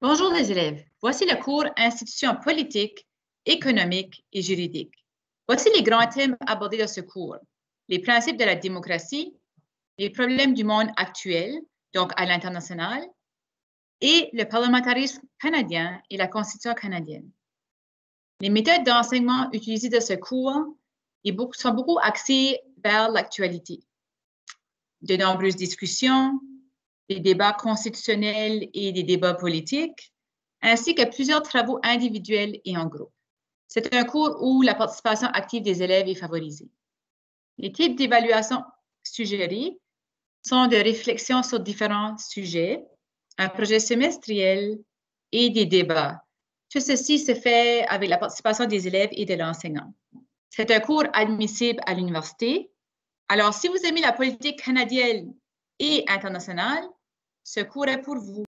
Bonjour les élèves, voici le cours Institutions politiques, économiques et juridiques. Voici les grands thèmes abordés dans ce cours. Les principes de la démocratie, les problèmes du monde actuel, donc à l'international, et le parlementarisme canadien et la Constitution canadienne. Les méthodes d'enseignement utilisées dans ce cours sont beaucoup axées vers l'actualité. De nombreuses discussions, des débats constitutionnels et des débats politiques, ainsi que plusieurs travaux individuels et en groupe. C'est un cours où la participation active des élèves est favorisée. Les types d'évaluation suggérés sont de réflexions sur différents sujets, un projet semestriel et des débats. Tout ceci se fait avec la participation des élèves et de l'enseignant. C'est un cours admissible à l'université. Alors, si vous aimez la politique canadienne et internationale, ce cours est pour vous.